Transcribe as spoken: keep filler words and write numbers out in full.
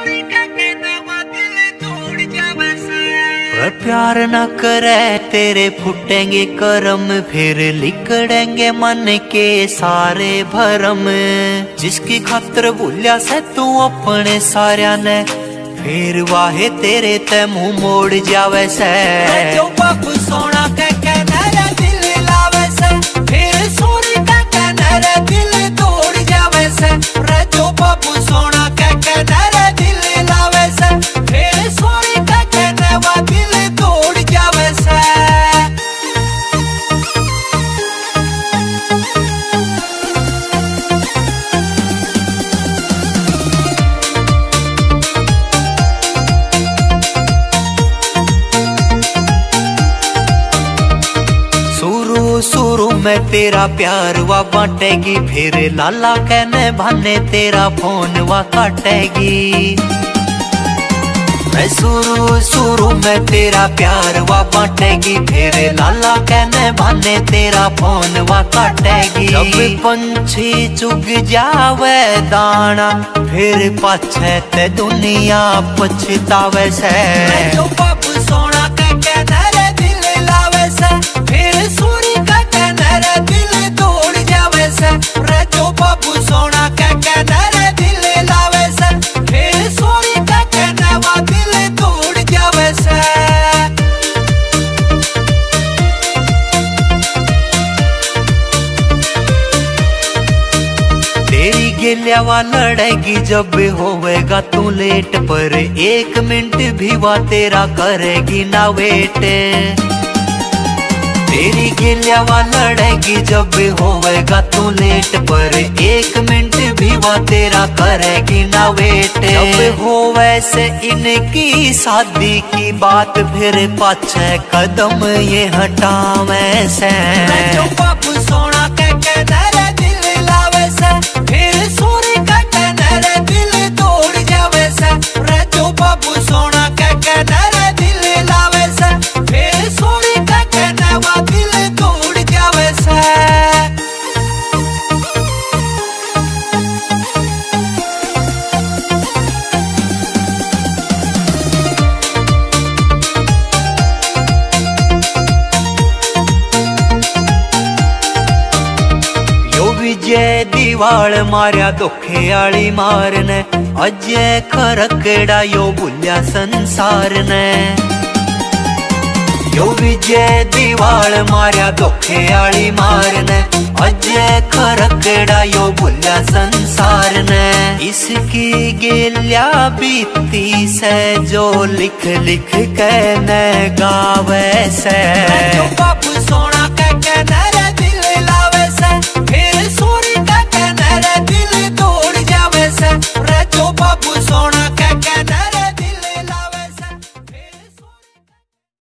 प्यार न करे तेरे फुटेंगे करम, फिर लिकड़ेंगे मन के सारे भरम। जिसकी खातर भूलिया से तू अपने सारिया ने, फिर वाहे तेरे ते मुंह मोड़ जावे से। जो बाबू सोना कह के मेरा दिल लावे से, फिर सोनी कह के मेरा दिल तोड़ जावे से। जो बाबू सोना कह के मेरा दिल लावे से, फिर सोनी कह के मेरा दिल तोड़ जावे से। शुरू में तेरा प्यार वा बांटेगी, फिर लाला कहने भाने तेरा फोन वा काटेगी। मैं शुरू शुरू में तेरा प्यार वा बांटेगी, फिर लाला कहने भाने तेरा फोन वा काटेगी। जब पंछी चुग जावे दाना, फिर पाछे ते दुनिया पछतावे से। जो बाबू सोना कह के मेरे दिल लावे से, फिर सोनी कह के मेरे दिल तोड़ जावे से। जो बाबू सोना कह के मेरे दिल लावे से, फिर सोनी कह के मेरा दिल तोड़ जावे से। तेरी गिलिया वा लड़ेगी जब होवेगा तू लेट, पर एक मिनट भी वा तेरा करेगी ना वेट। तेरी गिलिया वा लड़ेगी जब होवेगा तू लेट, पर एक मिनट भी वा तेरा करेगी ना वेट। जब होवे से इनकी शादी की बात, फिर पाछे कदम ये हटावे से। जो बाबू सोना कह के मेरे दिल लावे से, फिर सोनी कह के मेरे दिल तोड़ जावे से। जो बाबू सोना कह के मेरे दिल लावे से, फिर सोनी कह के मेरा दिल तोड़ जावे से। विजय दीवाल मारिया धोखे आली मारने, अजय खरकड़ा यो भूलिया संसार ने। यो विजय दीवाल मारिया धोखे आली मारने, अजय खरकड़ा यो भूलिया संसार ने। इसकी गिलिया बीती से जो लिख लिख के न गावे से।